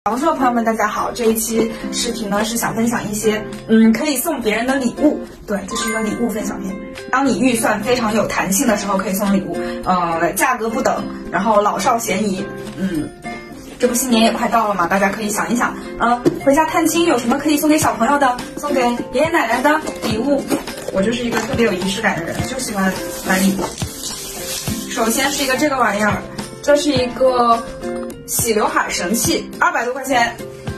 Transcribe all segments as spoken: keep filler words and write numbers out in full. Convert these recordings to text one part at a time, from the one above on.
小红书的朋友们，大家好！这一期视频呢是想分享一些嗯可以送别人的礼物，对，这是一个礼物分享片。当你预算非常有弹性的时候，可以送礼物，呃，价格不等，然后老少咸宜。嗯，这不新年也快到了嘛，大家可以想一想，呃，回家探亲有什么可以送给小朋友的，送给爷爷奶奶的礼物。我就是一个特别有仪式感的人，就喜欢买礼物。首先是一个这个玩意儿，这是一个洗刘海神器，二百多块钱，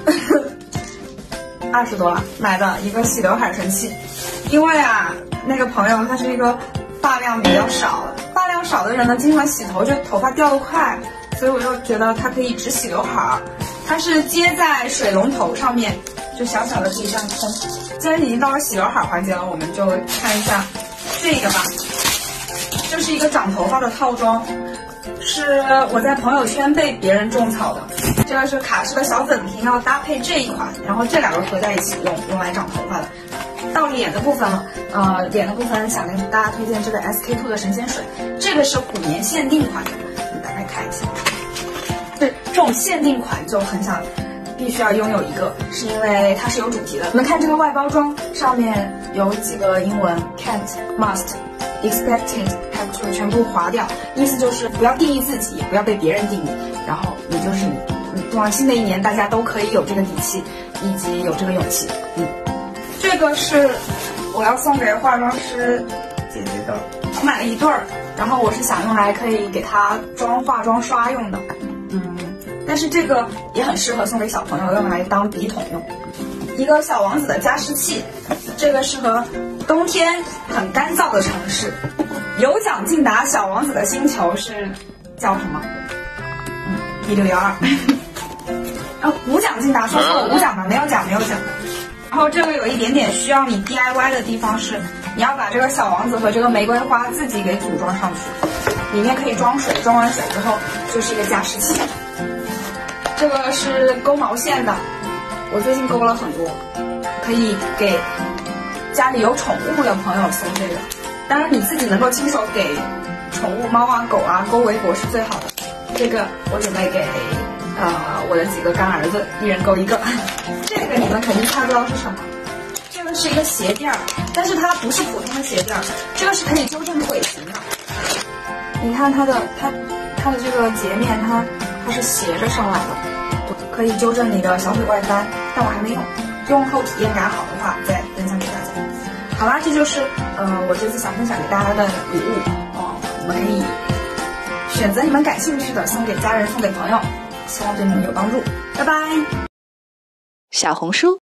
二十多了买的一个洗刘海神器。因为啊，那个朋友他是一个发量比较少，发量少的人呢，经常洗头就头发掉得快，所以我就觉得它可以只洗刘海。它是接在水龙头上面，就小小的可以这样冲。既然已经到了洗刘海环节了，我们就看一下这个吧。这是一个长头发的套装，是我在朋友圈被别人种草的。这个是卡诗的小粉瓶，要搭配这一款，然后这两个合在一起用，用来长头发的。到脸的部分了，呃，脸的部分想跟大家推荐这个 S K two 的神仙水，这个是虎年限定款的，你大概看一下。对，这种限定款就很想必须要拥有一个，是因为它是有主题的。你们看这个外包装上面有几个英文 can't must。expected 它就全部划掉，意思就是不要定义自己，也不要被别人定义，然后你就是你。嗯，往新的一年大家都可以有这个底气，以及有这个勇气。嗯，这个是我要送给化妆师姐姐的，我买了一对儿，然后我是想用来可以给她装化妆刷用的。嗯，但是这个也很适合送给小朋友，用来当笔筒用。一个小王子的加湿器，这个适合冬天很干燥的城市。有奖竞答小王子的星球是叫什么？嗯，一六幺二。啊，无奖竞答说错了，无奖的没有奖没有奖。然后这个有一点点需要你 D I Y 的地方是，你要把这个小王子和这个玫瑰花自己给组装上去，里面可以装水，装完水之后就是一个加湿器。这个是勾毛线的。我最近勾了很多，可以给家里有宠物的朋友送这个。当然你自己能够亲手给宠物猫啊狗啊勾围脖是最好的。这个我准备给呃我的几个干儿子一人勾一个。这个你们肯定猜不到是什么，这个是一个鞋垫儿，但是它不是普通的鞋垫儿，这个是可以纠正腿型的。你看它的它它的这个截面，它它是斜着上来的。可以纠正你的小腿外翻，但我还没用，用后体验感好的话再分享给大家。好啦，这就是呃我这次想分享给大家的礼物哦，你们可以选择你们感兴趣的送给家人，送给朋友，希望对你们有帮助。拜拜。 小红书